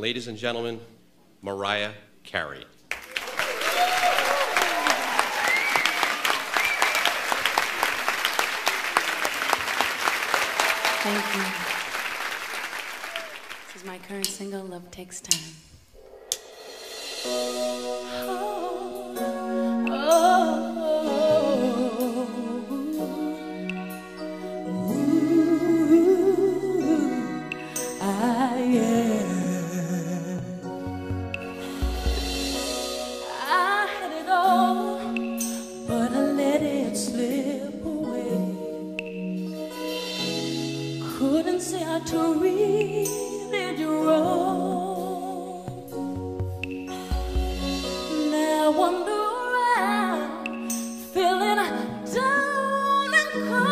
ladies and gentlemen, Mariah Carey. Thank you. This is my current single, Love Takes Time. I had it all, but I let it slip away. Couldn't see how to read it wrong. Now I wander around, feeling down and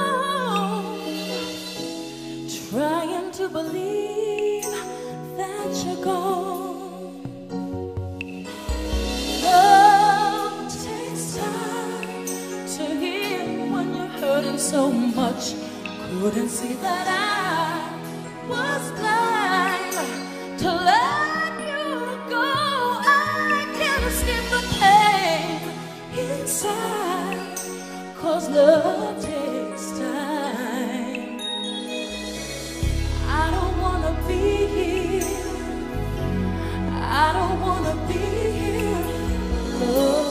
cold, trying to believe that you're gone. Love takes time to heal when you're hurting so much. Couldn't see that I was blind to let you go. I can't escape the pain inside, 'cause love takes time. I don't wanna be here, I don't wanna be here alone.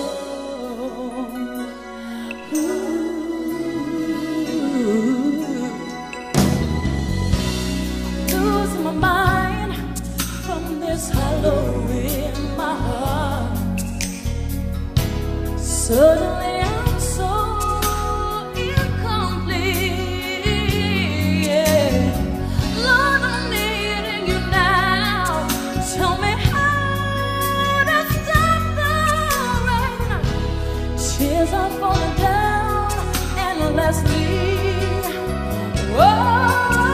Losing my mind from this hollow in my heart. Suddenly I'm so incomplete. Yeah. Lord, I'm needing you now. Tell me how to stop the rain. Tears are falling down endlessly. Whoa.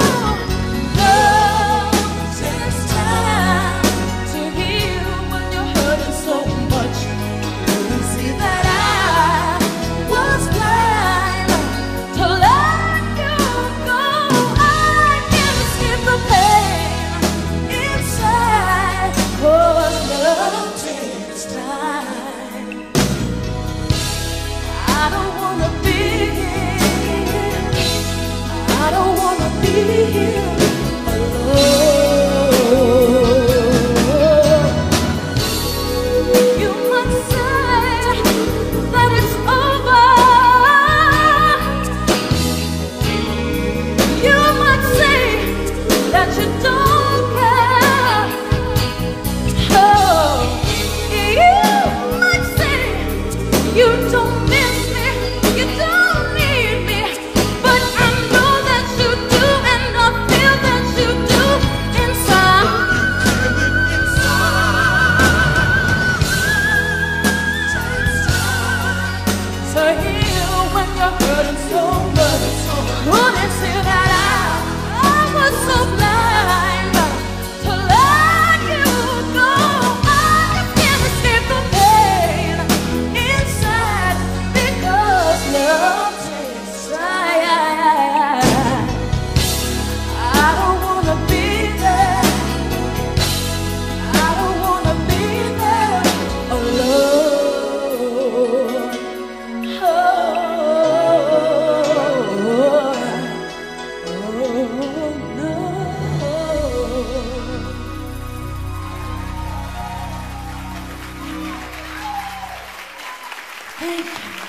I don't wanna be here. I don't wanna be here alone. You might say that it's over. You might say that you don't care. Oh, you might say you don't miss me, you don't need me, but I know that you do, and I feel that you do inside. So heal when you're hurting so much. Couldn't see that I was so blind to let you go. I just can't escape the pain inside, because love takes time. I don't wanna be there, I don't wanna be there alone. Oh, no. Thank you.